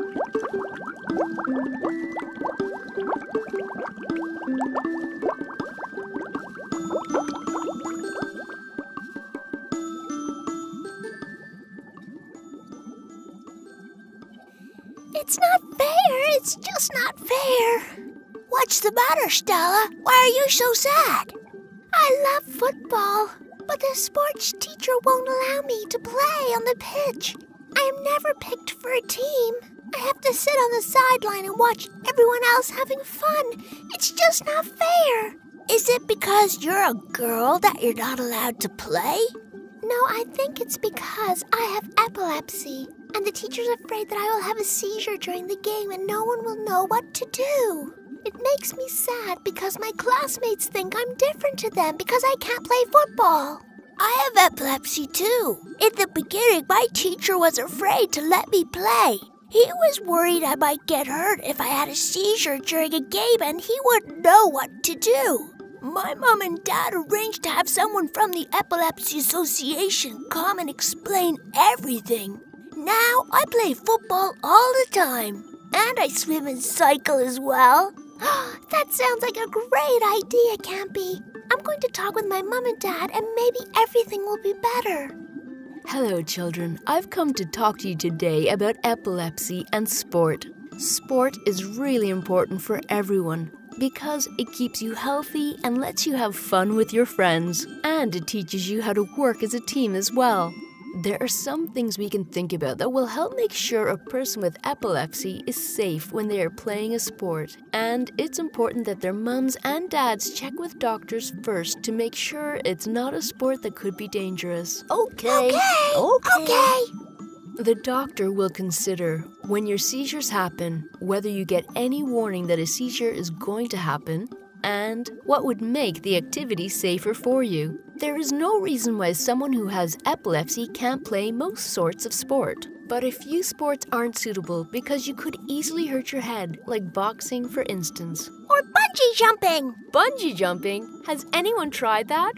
It's not fair. It's just not fair. What's the matter, Stella? Why are you so sad? I love football, but the sports teacher won't allow me to play on the pitch. I am never picked for a team. I have to sit on the sideline and watch everyone else having fun. It's just not fair. Is it because you're a girl that you're not allowed to play? No, I think it's because I have epilepsy, and the teacher's afraid that I will have a seizure during the game and no one will know what to do. It makes me sad because my classmates think I'm different to them because I can't play football. I have epilepsy too. In the beginning, my teacher was afraid to let me play. He was worried I might get hurt if I had a seizure during a game and he wouldn't know what to do. My mom and dad arranged to have someone from the Epilepsy Association come and explain everything. Now I play football all the time. And I swim and cycle as well. That sounds like a great idea, Campy. I'm going to talk with my mom and dad and maybe everything will be better. Hello, children. I've come to talk to you today about epilepsy and sport. Sport is really important for everyone because it keeps you healthy and lets you have fun with your friends. And it teaches you how to work as a team as well. There are some things we can think about that will help make sure a person with epilepsy is safe when they are playing a sport. And it's important that their mums and dads check with doctors first to make sure it's not a sport that could be dangerous. Okay. The doctor will consider when your seizures happen, whether you get any warning that a seizure is going to happen, and what would make the activity safer for you. There is no reason why someone who has epilepsy can't play most sorts of sport. But a few sports aren't suitable because you could easily hurt your head, like boxing for instance. Or bungee jumping. Bungee jumping? Has anyone tried that?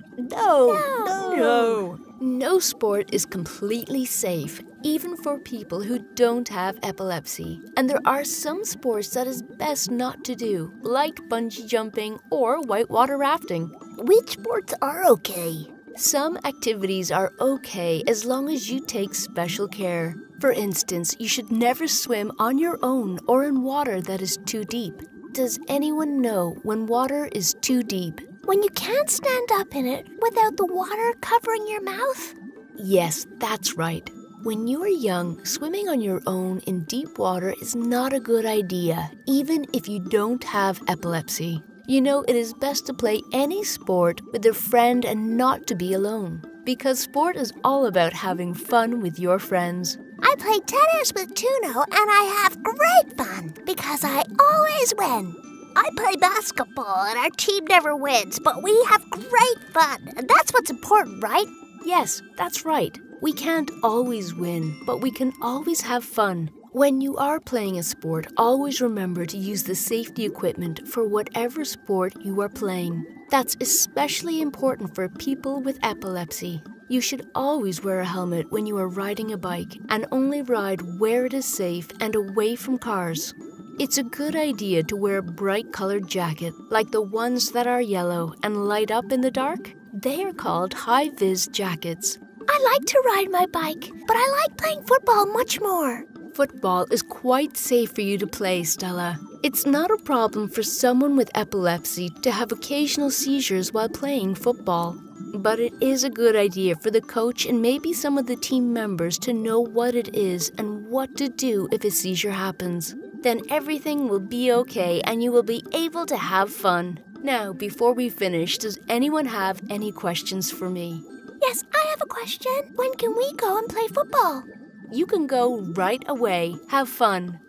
No. No sport is completely safe, even for people who don't have epilepsy. And there are some sports that is best not to do, like bungee jumping or whitewater rafting. Which sports are okay? Some activities are okay as long as you take special care. For instance, you should never swim on your own or in water that is too deep. Does anyone know when water is too deep? When you can't stand up in it without the water covering your mouth? Yes, that's right. When you are young, swimming on your own in deep water is not a good idea, even if you don't have epilepsy. You know, it is best to play any sport with a friend and not to be alone, because sport is all about having fun with your friends. I play tennis with Tuno and I have great fun because I always win. I play basketball and our team never wins, but we have great fun. And that's what's important, right? Yes, that's right. We can't always win, but we can always have fun. When you are playing a sport, always remember to use the safety equipment for whatever sport you are playing. That's especially important for people with epilepsy. You should always wear a helmet when you are riding a bike and only ride where it is safe and away from cars. It's a good idea to wear a bright-colored jacket, like the ones that are yellow and light up in the dark. They are called high-vis jackets. I like to ride my bike, but I like playing football much more. Football is quite safe for you to play, Stella. It's not a problem for someone with epilepsy to have occasional seizures while playing football. But it is a good idea for the coach and maybe some of the team members to know what it is and what to do if a seizure happens. Then everything will be okay and you will be able to have fun. Now, before we finish, does anyone have any questions for me? Yes, I have a question. When can we go and play football? You can go right away. Have fun.